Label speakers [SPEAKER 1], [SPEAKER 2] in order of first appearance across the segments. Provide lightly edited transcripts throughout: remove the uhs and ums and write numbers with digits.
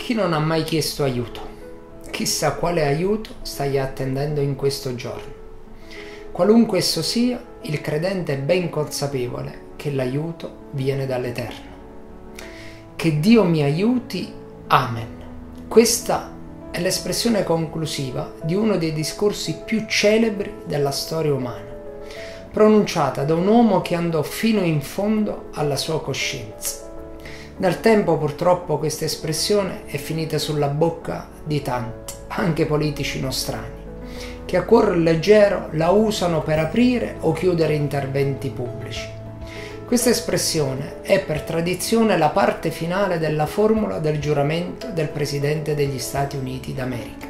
[SPEAKER 1] Chi non ha mai chiesto aiuto? Chissà quale aiuto stai attendendo in questo giorno. Qualunque esso sia, il credente è ben consapevole che l'aiuto viene dall'Eterno. Che Dio mi aiuti, Amen. Questa è l'espressione conclusiva di uno dei discorsi più celebri della storia umana, pronunciata da un uomo che andò fino in fondo alla sua coscienza. Nel tempo purtroppo questa espressione è finita sulla bocca di tanti, anche politici nostrani, che a cuor leggero la usano per aprire o chiudere interventi pubblici. Questa espressione è per tradizione la parte finale della formula del giuramento del Presidente degli Stati Uniti d'America.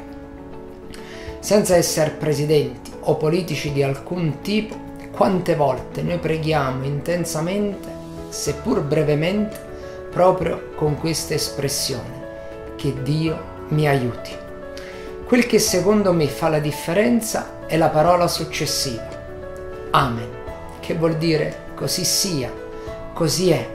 [SPEAKER 1] Senza essere presidenti o politici di alcun tipo, quante volte noi preghiamo intensamente, seppur brevemente, proprio con questa espressione: che Dio mi aiuti. Quel che secondo me fa la differenza è la parola successiva, Amen, che vuol dire così sia, così è.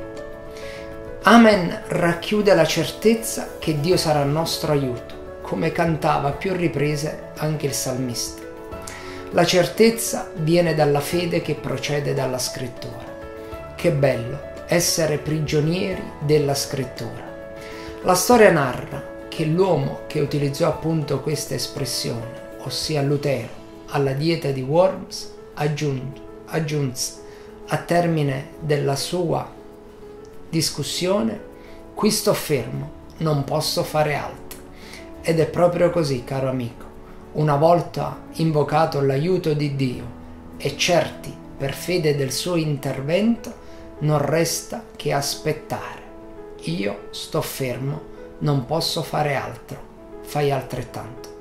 [SPEAKER 1] Amen racchiude la certezza che Dio sarà nostro aiuto, come cantava a più riprese anche il salmista. La certezza viene dalla fede che procede dalla scrittura. Che bello essere prigionieri della scrittura. La storia narra che l'uomo che utilizzò appunto questa espressione, ossia Lutero, alla dieta di Worms, aggiunse a termine della sua discussione: qui sto fermo, non posso fare altro. Ed è proprio così, caro amico. Una volta invocato l'aiuto di Dio e certi per fede del suo intervento, non resta che aspettare. Io sto fermo, non posso fare altro. Fai altrettanto.